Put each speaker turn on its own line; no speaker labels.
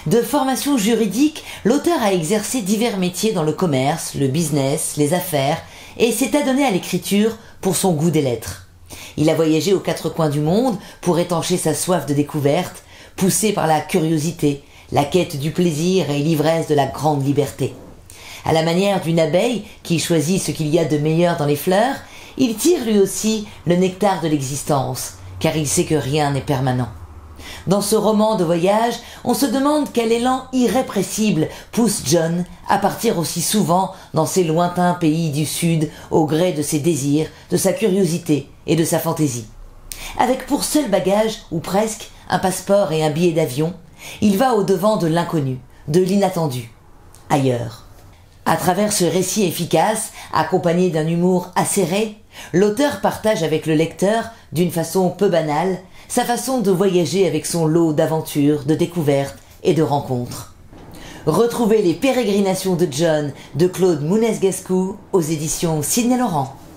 De formation juridique, l'auteur a exercé divers métiers dans le commerce, le business, les affaires et s'est adonné à l'écriture pour son goût des lettres. Il a voyagé aux quatre coins du monde pour étancher sa soif de découverte, poussé par la curiosité, la quête du plaisir et l'ivresse de la grande liberté. À la manière d'une abeille qui choisit ce qu'il y a de meilleur dans les fleurs, il tire lui aussi le nectar de l'existence, car il sait que rien n'est permanent. Dans ce roman de voyage, on se demande quel élan irrépressible pousse John à partir aussi souvent dans ces lointains pays du Sud au gré de ses désirs, de sa curiosité et de sa fantaisie. Avec pour seul bagage, ou presque, un passeport et un billet d'avion, il va au-devant de l'inconnu, de l'inattendu, ailleurs. À travers ce récit efficace, accompagné d'un humour acéré, l'auteur partage avec le lecteur, d'une façon peu banale, sa façon de voyager avec son lot d'aventures, de découvertes et de rencontres. Retrouvez les pérégrinations de John de Claude Mounès-Gascou aux éditions Sidney Laurent.